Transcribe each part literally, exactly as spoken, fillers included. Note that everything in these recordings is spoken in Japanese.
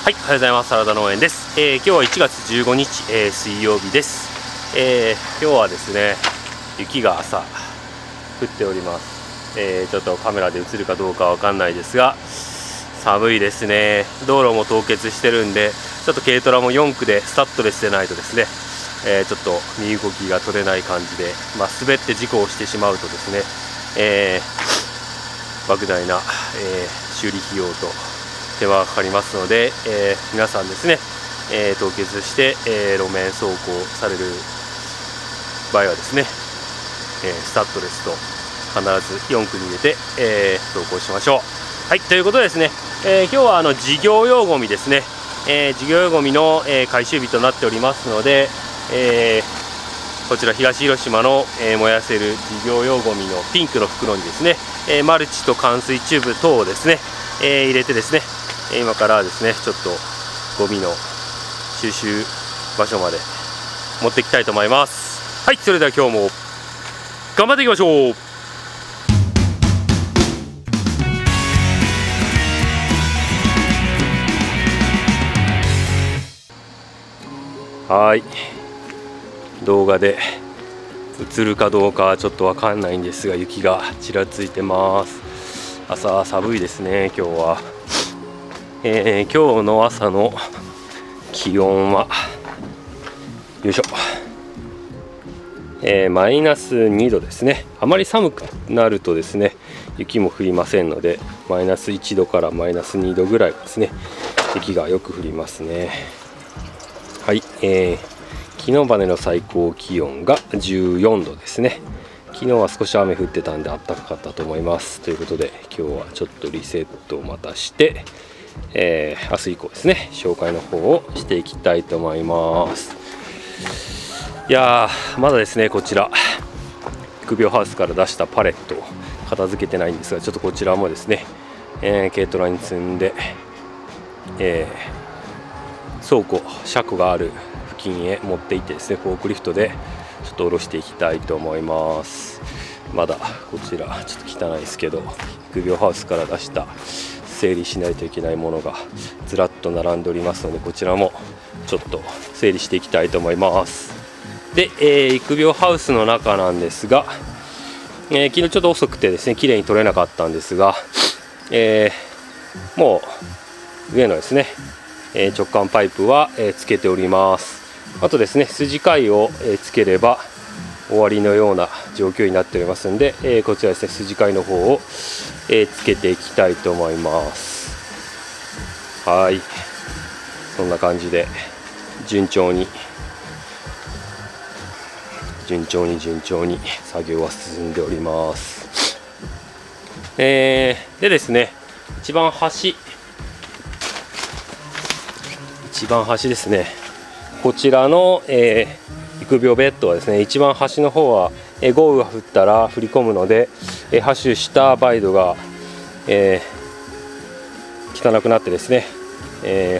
はい、おはようございます。サラダ農園です。えー、今日はいちがつじゅうごにち、えー、水曜日です。えー、今日はですね、雪が朝降っております。えー、ちょっとカメラで映るかどうかわかんないですが、寒いですね。道路も凍結してるんで、ちょっと軽トラもよんくでスタッドレスでないとですね、えー、ちょっと身動きが取れない感じで、まあ、滑って事故をしてしまうとですね、えー、莫大な、えー、修理費用と手間がかかりますので、えー、皆さんですね、えー、凍結して、えー、路面走行される場合はですね、えー、スタッドレスと必ずよんくに入れて、えー、走行しましょう。はい、ということでですね、えー、今日はあの事業用ゴミですね、えー、事業用ゴミの、えー、回収日となっておりますので、えー、こちら東広島の、えー、燃やせる事業用ゴミのピンクの袋にですね、えー、マルチと冠水チューブ等をですね、えー、入れてですね、今からですねちょっとゴミの収集場所まで持っていきたいと思います。はい、それでは今日も頑張っていきましょう。はい、動画で映るかどうかはちょっとわかんないんですが、雪がちらついてます。朝寒いですね今日は。えー、今日の朝の気温はよいしょ、えー、マイナスにどですね。あまり寒くなるとですね雪も降りませんので、マイナスいちどからマイナスにどぐらいですね雪がよく降りますね。はい、えー、昨日までの最高気温がじゅうよんどですね。昨日は少し雨降ってたんで暖かかったと思います。ということで今日はちょっとリセットをまたして、えー、明日以降ですね紹介の方をしていきたいと思います。いやーまだですねこちら育苗ハウスから出したパレットを片付けてないんですが、ちょっとこちらもですね、えー、軽トラに積んで、えー、倉庫車庫がある付近へ持っていってですねフォークリフトでちょっと下ろしていきたいと思います。まだこちらちょっと汚いですけど育苗ハウスから出した整理しないといけないものがずらっと並んでおりますので、こちらもちょっと整理していきたいと思います。で、えー、育苗ハウスの中なんですが、えー、昨日ちょっと遅くてですね綺麗に撮れなかったんですが、えー、もう上のですね、えー、直管パイプは、えー、つけております。あとですね筋貝を、えー、つければ終わりのような状況になっておりますので、えー、こちらですね筋貝の方を、えー、つけていきたいと思います。はい、そんな感じで順調に順調に順調に作業は進んでおります。えー、でですね一番端一番端ですねこちらの、えー、育苗ベッドはですね一番端の方は、えー、豪雨が降ったら降り込むので、えー、ハッシュしたバイドが、えー、汚くなってですね、え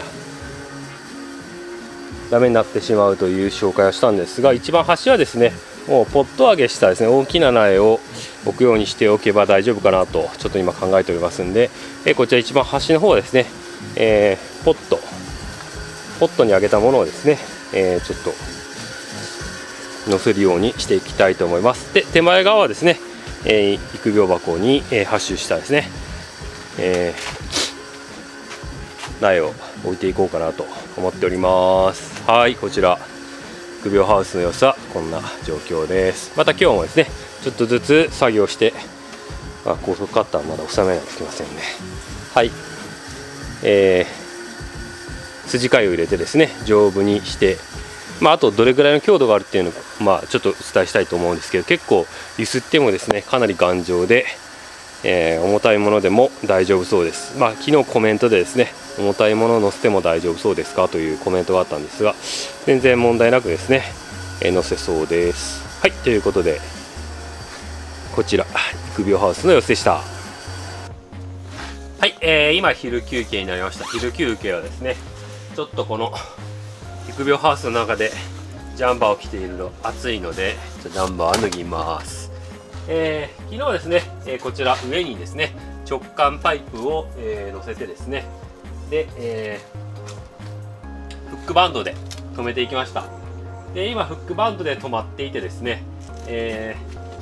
ー、ダメになってしまうという紹介をしたんですが、一番端はですねもうポット上げしたですね大きな苗を置くようにしておけば大丈夫かなとちょっと今考えておりますんで、えー、こちら一番端の方はですね、えー、ポットポットに上げたものをですね、えー、ちょっと乗せるようにしていきたいと思います。で手前側はですね、えー、育苗箱に、えー、ハッシュしたですね、えー、苗を置いていこうかなと思っております。はい、こちら育苗ハウスの様子はこんな状況です。また今日もですねちょっとずつ作業して、あ、高速カッターまだ収めないといけませんね。はい、えー筋貝を入れてですね丈夫にして、まあ、あとどれぐらいの強度があるっていうのを、まあ、ちょっとお伝えしたいと思うんですけど、結構揺すってもですねかなり頑丈で、えー、重たいものでも大丈夫そうです。まあ、昨日コメントでですね重たいものを乗せても大丈夫そうですかというコメントがあったんですが、全然問題なくですね、えー、乗せそうです。はい、ということでこちら育苗ハウスの様子でした。はい、えー、今昼休憩になりました。昼休憩はですねちょっとこの育苗ハウスの中でジャンバーを着ているの暑いのでジャンバーを脱ぎます。えー、昨日はですね、えー、こちら上にですね直管パイプを、えー、乗せてですね、 で、えー、フックバンドで留めていきました。で今フックバンドで止まっていてですね、え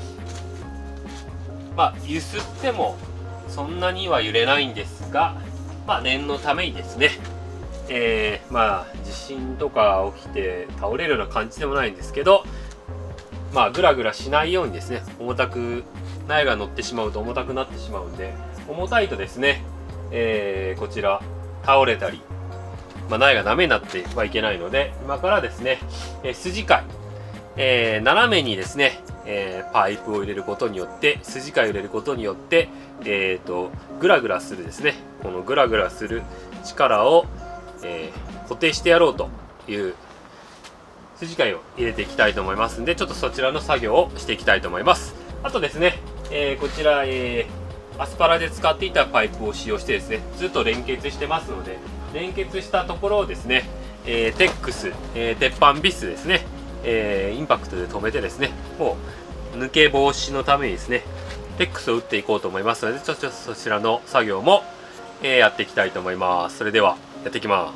ー、まあ揺すってもそんなには揺れないんですが、まあ念のためにですね、えー、まあ地震とか起きて倒れるような感じでもないんですけど、まあグラグラしないようにですね、重たく苗が乗ってしまうと重たくなってしまうんで、重たいとですね、えー、こちら倒れたり、まあ、苗がダメになってはいけないので、今からですね、えー、筋貝、えー、斜めにですね、えー、パイプを入れることによって、筋貝を入れることによって、えーとグラグラするですね、このグラグラする力を、えー、固定してやろうという筋貝を入れていきたいと思いますんで、ちょっとそちらの作業をしていきたいと思います。あとですね、えー、こちら、えー、アスパラで使っていたパイプを使用してですね、ずっと連結してますので、連結したところをですね、えー、テックス、えー、鉄板ビスですね、えー、インパクトで留めてですね、もう抜け防止のためにですね、テックスを打っていこうと思いますので、ちょっとそちらの作業も、えー、やっていきたいと思います。それではやっていきます。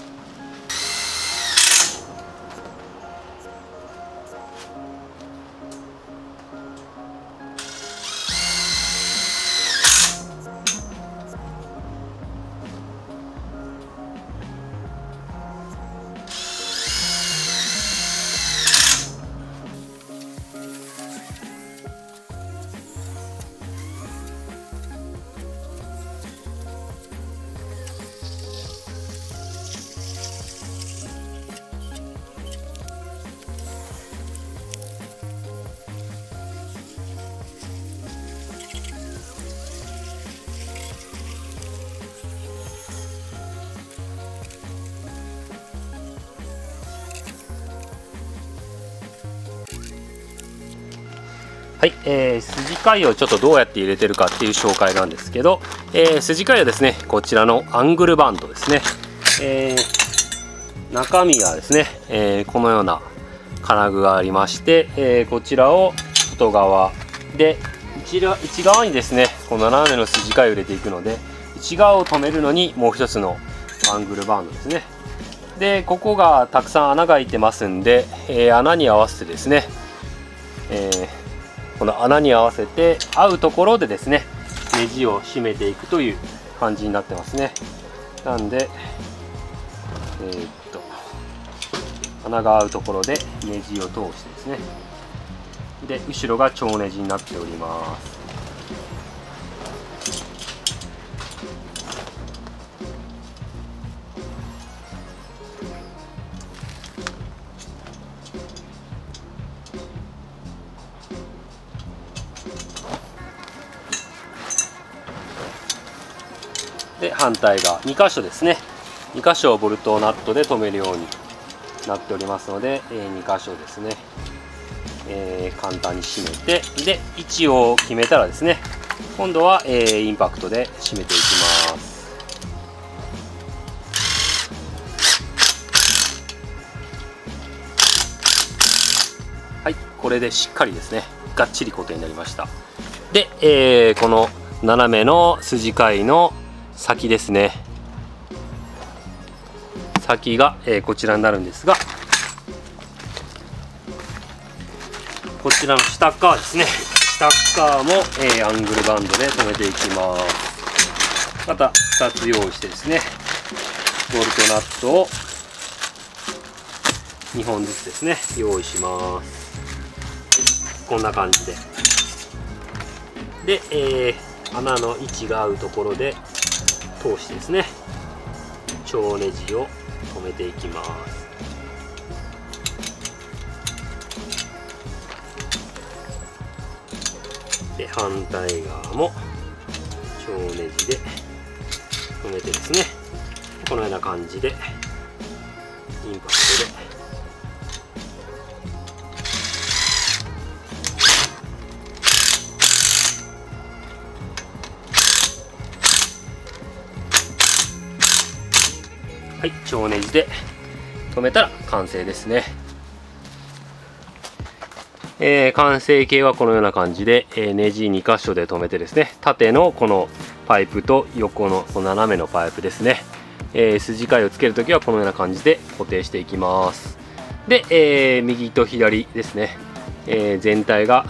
はい、えー、筋貝をちょっとどうやって入れてるかっていう紹介なんですけど、えー、筋貝はですね、こちらのアングルバンドですね、えー、中身がですね、えー、このような金具がありまして、えー、こちらを外側で 内, 内側にですね、この斜めの筋貝を入れていくので、内側を留めるのにもう一つのアングルバンドですね。でここがたくさん穴が開いてますんで、えー、穴に合わせてですね、えーこの穴に合わせて合うところでですね、ネジを締めていくという感じになってますね。なんで、えー、っと穴が合うところでネジを通してですね、で後ろが蝶ネジになっております。で反対側に箇所ですね、に箇所をボルトナットで留めるようになっておりますので、えー、に箇所ですね、えー、簡単に締めて、で位置を決めたらですね、今度は、えー、インパクトで締めていきます。はい、これでしっかりですね、がっちり固定になりました。で、えー、この斜めの筋貝の先ですね、先が、えー、こちらになるんですが、こちらの下側ですね、下側も、えー、アングルバンドで留めていきます。またふたつ用意してですね、ボルトナットをにほんずつですね用意します。こんな感じで、で、えー、穴の位置が合うところで通してですね、蝶ネジを留めていきます。で反対側も蝶ネジで留めてですね、このような感じでインパクトではい、蝶ネジで留めたら完成ですね。えー、完成形はこのような感じで、えー、ネジに箇所で留めてですね、縦のこのパイプと横のこの斜めのパイプですね、えー、筋交いをつけるときはこのような感じで固定していきます。で、えー、右と左ですね、えー、全体が、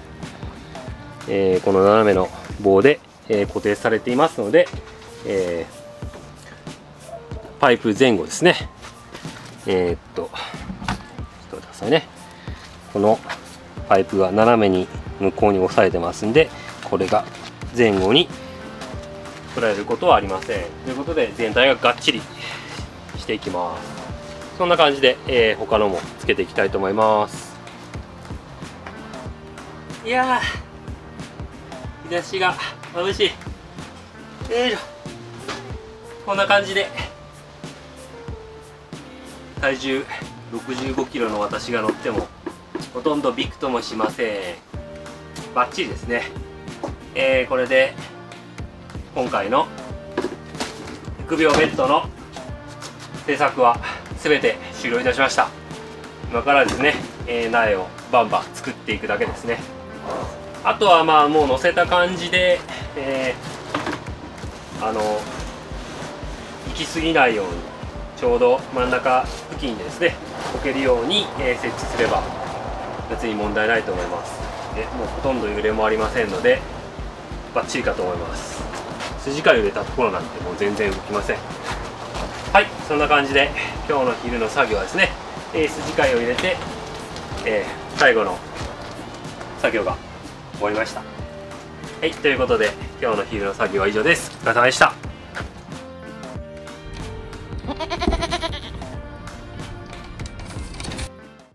えー、この斜めの棒で、えー、固定されていますので、えー、パイプ前後ですね、えー、っとちょっと待ってくださいね。このパイプが斜めに向こうに押さえてますんで、これが前後に取られることはありません。ということで全体ががっちりしていきます。そんな感じで、えー、他のもつけていきたいと思います。いやー、日差しが眩しい。よいしょ。こんな感じで体重ろくじゅうごキロの私が乗ってもほとんどびくともしません。バッチリですね。えー、これで今回の育苗ベッドの制作は全て終了いたしました。今からですね、えー、苗をバンバン作っていくだけですね。あとはまあもう乗せた感じで、えー、あの行き過ぎないようにちょうど真ん中付近でですね置けるように、えー、設置すれば別に問題ないと思います。でもうほとんど揺れもありませんのでバッチリかと思います。筋から揺れたところなんてもう全然動きません。はい、そんな感じで今日の昼の作業はですね、えー、筋交いを入れて、えー、最後の作業が終わりました。はい、ということで今日の昼の作業は以上です。お疲れ様でした。